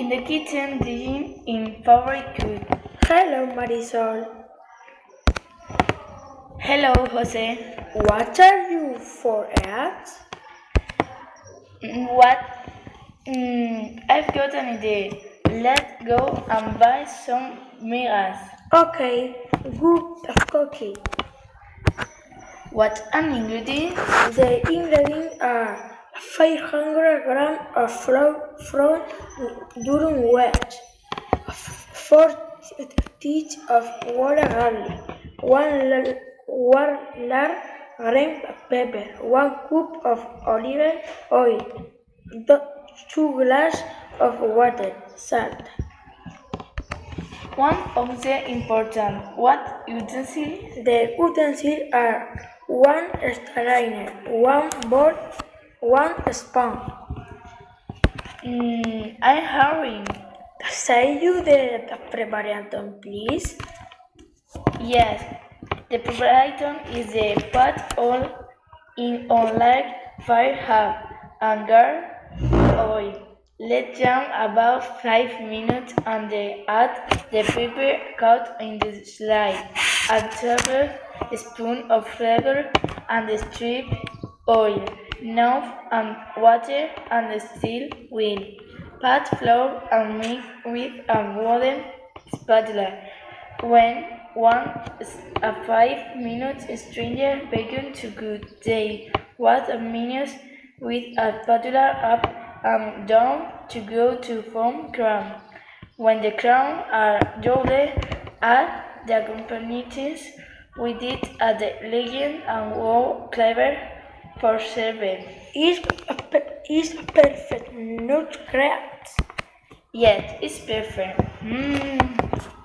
in the kitchen digging in favorite food. Hello, Marisol. Hello, Jose. What are you for at? What? I've got an idea. Let's go and buy some migas. Okay, good cookie. What an ingredient? The ingredients are 500 grams of flour durum wheat, 4 teaspoons of water garlic, 1 large green pepper, 1 cup of olive oil, 2 glasses of water, salt. One of the important. What utensils? The utensils are 1 strainer, 1 bowl, 1 spoon. I'm hurrying. Say you the preparation, please. Yes, the preparation is the pot all in on light fire half and garlic oil. Let down about 5 minutes and then add the pepper cut in the slice. A tablespoon of flavor and the strip oil, enough and water and still well. Pat flour and mix with a wooden spatula. When 5 minutes, stranger bacon to good. They what a minute with a spatula up and down to go to form crown. When the crown are double, add the accompaniments with it at the legend and wow clever for serving. Is perfect, not great. Yes, it's perfect.